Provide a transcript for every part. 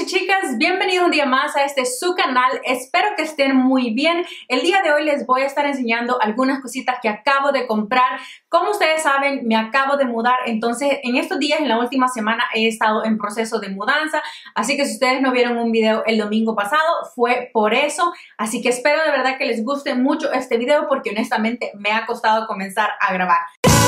y chicas, bienvenidos un día más a su canal. Espero que estén muy bien. El día de hoy les voy a estar enseñando algunas cositas que acabo de comprar. Como ustedes saben, me acabo de mudar, entonces en estos días, en la última semana, he estado en proceso de mudanza. Así que si ustedes no vieron un video el domingo pasado, fue por eso. Así que espero de verdad que les guste mucho este video porque honestamente me ha costado comenzar a grabar.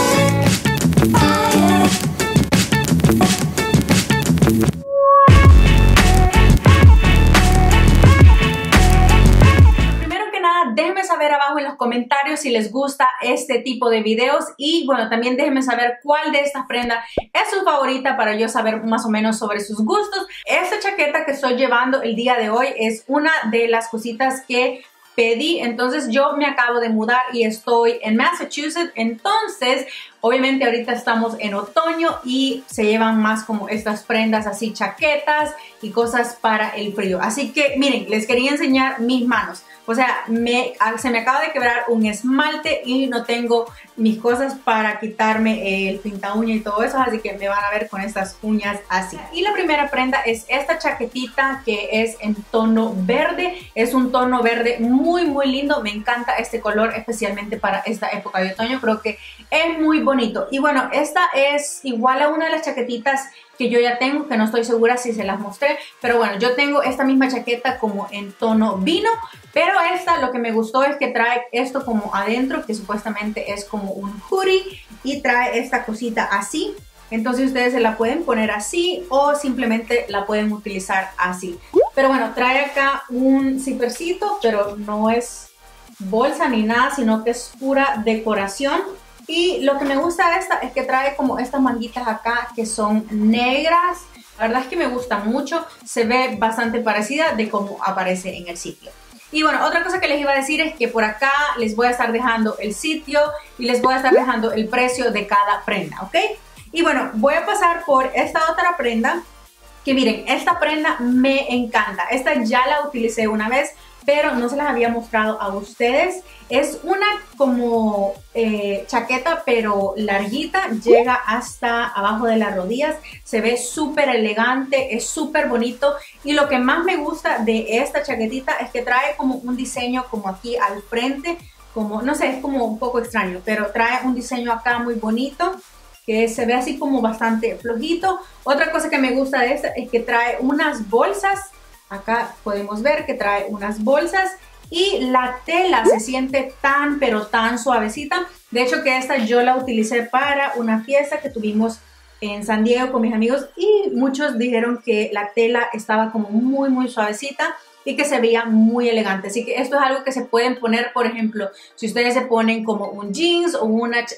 Déjenme saber abajo en los comentarios si les gusta este tipo de videos y bueno, también déjenme saber cuál de estas prendas es su favorita para yo saber más o menos sobre sus gustos. Esta chaqueta que estoy llevando el día de hoy es una de las cositas que pedí. Entonces yo me acabo de mudar y estoy en Massachusetts, entonces obviamente ahorita estamos en otoño y se llevan más como estas prendas así, chaquetas y cosas para el frío. Así que miren, les quería enseñar mis manos. O sea, se me acaba de quebrar un esmalte y no tengo mis cosas para quitarme el pinta uña y todo eso, así que me van a ver con estas uñas así. Y la primera prenda es esta chaquetita que es en tono verde. Es un tono verde muy lindo. Me encanta este color, especialmente para esta época de otoño. Creo que es muy bonito. Y bueno, esta es igual a una de las chaquetitas que yo ya tengo, que no estoy segura si se las mostré, pero bueno, yo tengo esta misma chaqueta como en tono vino, pero esta lo que me gustó es que trae esto como adentro, que supuestamente es como un hoodie, y trae esta cosita así. Entonces ustedes se la pueden poner así o simplemente la pueden utilizar así. Pero bueno, trae acá un zippercito, pero no es bolsa ni nada, sino que es pura decoración. Y lo que me gusta de esta es que trae como estas manguitas acá que son negras. La verdad es que me gusta mucho. Se ve bastante parecida de cómo aparece en el sitio. Y bueno, otra cosa que les iba a decir es que por acá les voy a estar dejando el sitio y les voy a estar dejando el precio de cada prenda, ¿ok? Y bueno, voy a pasar por esta otra prenda. Que miren, esta prenda me encanta. Esta ya la utilicé una vez, pero no se las había mostrado a ustedes. Es una como chaqueta, pero larguita, llega hasta abajo de las rodillas. Se ve súper elegante, es súper bonito. Y lo que más me gusta de esta chaquetita es que trae como un diseño como aquí al frente, como, no sé, es como un poco extraño, pero trae un diseño acá muy bonito, que se ve así como bastante flojito. Otra cosa que me gusta de esta es que trae unas bolsas. Acá podemos ver que trae unas bolsas y la tela se siente tan pero tan suavecita. De hecho que esta yo la utilicé para una fiesta que tuvimos en San Diego con mis amigos y muchos dijeron que la tela estaba como muy suavecita y que se veía muy elegante. Así que esto es algo que se pueden poner, por ejemplo, si ustedes se ponen como un jeans o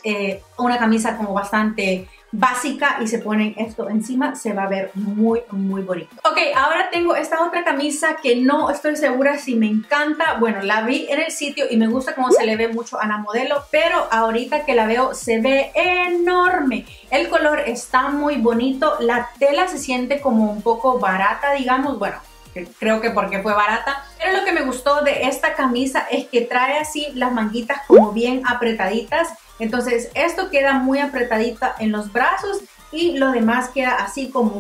una camisa como bastante básica y se ponen esto encima, se va a ver muy bonito. Ok, ahora tengo esta otra camisa que no estoy segura si me encanta. Bueno, la vi en el sitio y me gusta cómo se le ve mucho a la modelo, pero ahorita que la veo se ve enorme. El color está muy bonito, la tela se siente como un poco barata, digamos, bueno, creo que porque fue barata, pero lo que me gustó de esta camisa es que trae así las manguitas como bien apretaditas. Entonces esto queda muy apretadita en los brazos y lo demás queda así como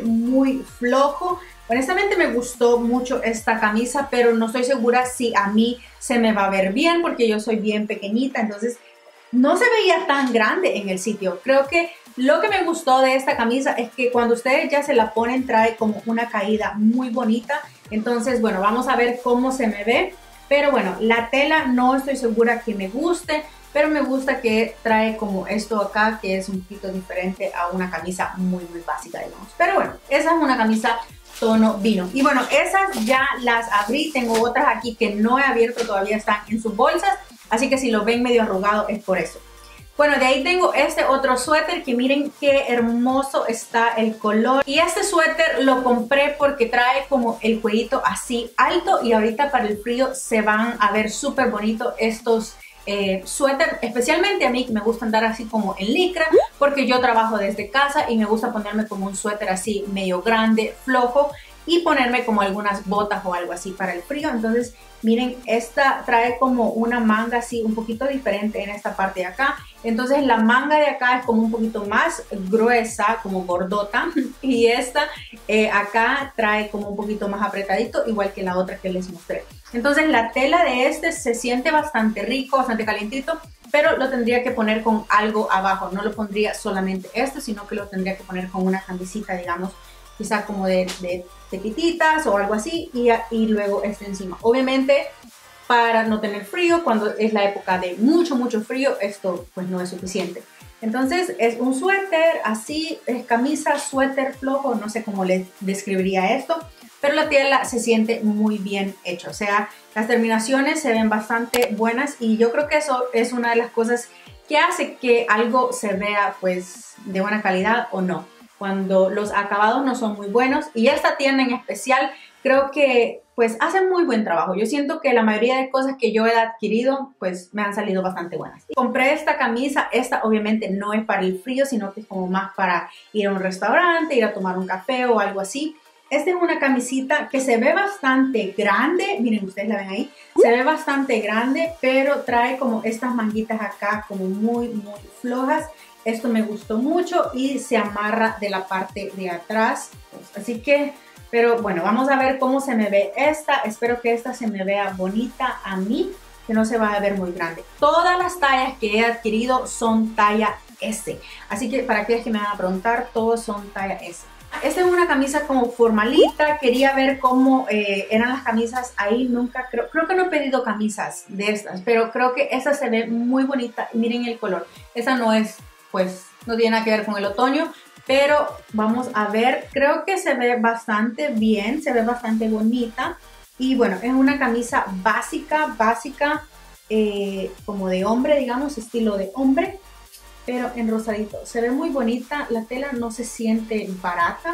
muy flojo. Honestamente me gustó mucho esta camisa, pero no estoy segura si a mí se me va a ver bien porque yo soy bien pequeñita, entonces no se veía tan grande en el sitio. Creo que lo que me gustó de esta camisa es que cuando ustedes ya se la ponen trae como una caída muy bonita. Entonces bueno, vamos a ver cómo se me ve. Pero bueno, la tela no estoy segura que me guste, pero me gusta que trae como esto acá, que es un poquito diferente a una camisa muy básica, digamos. Pero bueno, esa es una camisa tono vino. Y bueno, esas ya las abrí. Tengo otras aquí que no he abierto, todavía están en sus bolsas. Así que si lo ven medio arrugado es por eso. Bueno, de ahí tengo este otro suéter que miren qué hermoso está el color. Y este suéter lo compré porque trae como el cuellito así alto y ahorita para el frío se van a ver súper bonitos estos suéter, especialmente a mí que me gusta andar así como en licra porque yo trabajo desde casa y me gusta ponerme como un suéter así medio grande, flojo. y ponerme como algunas botas o algo así para el frío. Entonces miren, esta trae como una manga así un poquito diferente en esta parte de acá. Entonces la manga de acá es como un poquito más gruesa, como gordota, y esta acá trae como un poquito más apretadito, igual que la otra que les mostré. Entonces la tela de este se siente bastante rico, bastante calientito, pero lo tendría que poner con algo abajo. No lo pondría solamente este, sino que lo tendría que poner con una camisita, digamos, quizá como de pititas o algo así, y luego este encima. Obviamente, para no tener frío, cuando es la época de mucho frío, esto pues no es suficiente. Entonces es un suéter así, es camisa, suéter flojo, no sé cómo les describiría esto, pero la tela se siente muy bien hecha, o sea, las terminaciones se ven bastante buenas y yo creo que eso es una de las cosas que hace que algo se vea pues de buena calidad o no, cuando los acabados no son muy buenos. Y esta tienda en especial creo que pues hacen muy buen trabajo. Yo siento que la mayoría de cosas que yo he adquirido pues me han salido bastante buenas. Compré esta camisa, esta obviamente no es para el frío, sino que es como más para ir a un restaurante, ir a tomar un café o algo así. Esta es una camisita que se ve bastante grande, miren, ustedes la ven ahí, se ve bastante grande, pero trae como estas manguitas acá como muy flojas. Esto me gustó mucho y se amarra de la parte de atrás, así que, pero bueno, vamos a ver cómo se me ve esta. Espero que esta se me vea bonita a mí, que no se va a ver muy grande. Todas las tallas que he adquirido son talla S, así que para aquellos que me van a preguntar, todos son talla S. Esta es una camisa como formalita, quería ver cómo eran las camisas ahí, nunca creo que no he pedido camisas de estas, pero creo que esta se ve muy bonita y miren el color. Esta no es, pues no tiene nada que ver con el otoño, pero vamos a ver, creo que se ve bastante bien, se ve bastante bonita. Y bueno, es una camisa básica, como de hombre, digamos, estilo de hombre, pero en rosadito. Se ve muy bonita, la tela no se siente barata,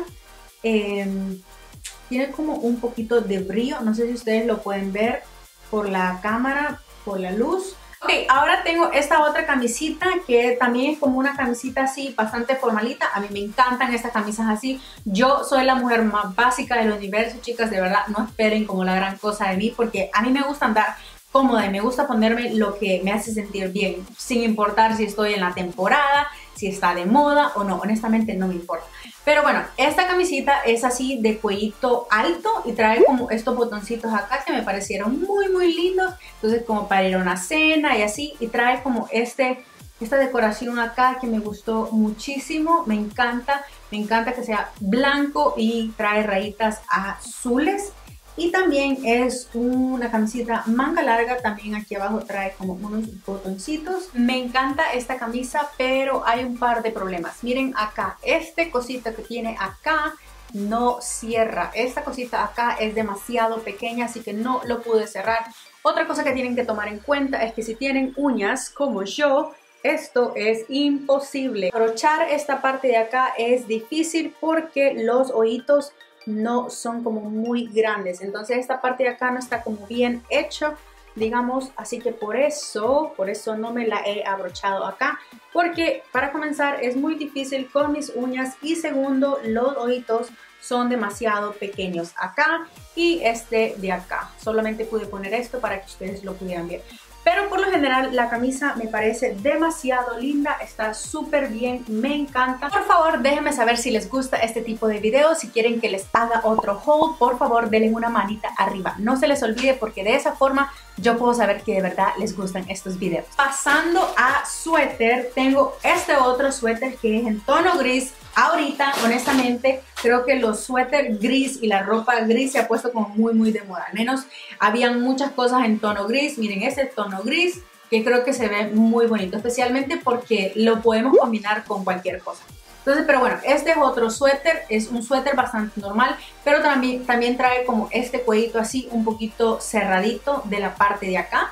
tiene como un poquito de brillo, no sé si ustedes lo pueden ver por la cámara, por la luz. Ok, ahora tengo esta otra camisita que también es como una camisita así bastante formalita. A mí me encantan estas camisas así. Yo soy la mujer más básica del universo, chicas, de verdad, no esperen como la gran cosa de mí, porque a mí me gusta andar cómoda y me gusta ponerme lo que me hace sentir bien, sin importar si estoy en la temporada, si está de moda o no, honestamente no me importa. Pero bueno, esta camisita es así de cuellito alto y trae como estos botoncitos acá que me parecieron muy lindos, entonces como para ir a una cena y así, y trae como esta decoración acá que me gustó muchísimo, me encanta que sea blanco y trae rayitas azules. Y también es una camiseta manga larga, también aquí abajo trae como unos botoncitos. Me encanta esta camisa, pero hay un par de problemas. Miren acá, este cosita que tiene acá no cierra. Esta cosita acá es demasiado pequeña, así que no lo pude cerrar. Otra cosa que tienen que tomar en cuenta es que si tienen uñas como yo, esto es imposible. Abrochar esta parte de acá es difícil porque los hoyitos no son como muy grandes, entonces esta parte de acá no está como bien hecho, digamos, así que por eso no me la he abrochado acá, porque para comenzar es muy difícil con mis uñas y segundo, los hoyitos son demasiado pequeños acá y este de acá. Solamente pude poner esto para que ustedes lo pudieran ver. Pero por lo general la camisa me parece demasiado linda, está súper bien, me encanta. Por favor, déjenme saber si les gusta este tipo de videos, si quieren que les haga otro haul, por favor denle una manita arriba. No se les olvide porque de esa forma yo puedo saber que de verdad les gustan estos videos. Pasando a suéter, tengo este otro suéter que es en tono gris. Ahorita, honestamente, creo que los suéter gris y la ropa gris se ha puesto como muy de moda. Al menos habían muchas cosas en tono gris. Miren, este tono gris que creo que se ve muy bonito, especialmente porque lo podemos combinar con cualquier cosa. Entonces, pero bueno, este es otro suéter, es un suéter bastante normal, pero también trae como este cuellito así un poquito cerradito de la parte de acá.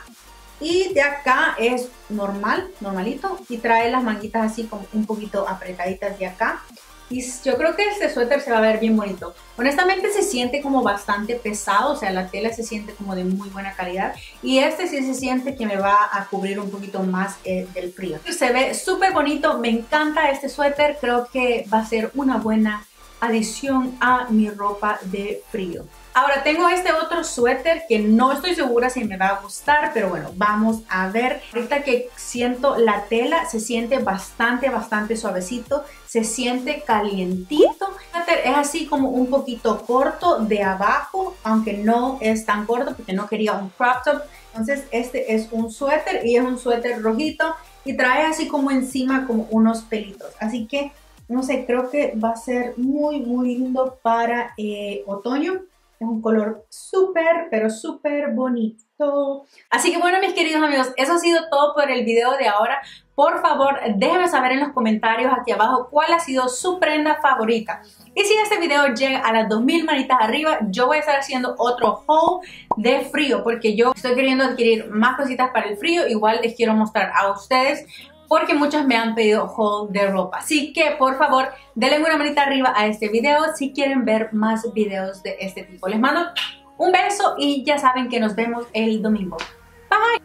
Y de acá es normalito, y trae las manguitas así como un poquito apretaditas de acá. Y yo creo que este suéter se va a ver bien bonito. Honestamente se siente como bastante pesado, o sea, la tela se siente como de muy buena calidad. Y este sí se siente que me va a cubrir un poquito más del frío. Se ve súper bonito, me encanta este suéter, creo que va a ser una buena adición a mi ropa de frío. Ahora tengo este otro suéter que no estoy segura si me va a gustar, pero bueno, vamos a ver. Ahorita que siento la tela, se siente bastante suavecito, se siente calientito. El suéter es así como un poquito corto de abajo, aunque no es tan corto porque no quería un crop top. Entonces este es un suéter y es un suéter rojito y trae así como encima como unos pelitos. Así que, no sé, creo que va a ser muy lindo para otoño. Es un color súper, pero súper bonito. Así que bueno, mis queridos amigos, eso ha sido todo por el video de ahora. Por favor, déjenme saber en los comentarios aquí abajo cuál ha sido su prenda favorita. Y si este video llega a las 2000 manitas arriba, yo voy a estar haciendo otro haul de frío, porque yo estoy queriendo adquirir más cositas para el frío. Igual les quiero mostrar a ustedes, porque muchos me han pedido haul de ropa. Así que por favor, denle una manita arriba a este video si quieren ver más videos de este tipo. Les mando un beso y ya saben que nos vemos el domingo. Bye.